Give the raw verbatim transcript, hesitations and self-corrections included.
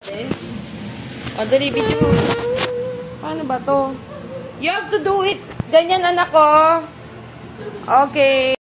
O, dali, video mo. Paano ba to? You have to do it. Ganyan, anak ko. Okay.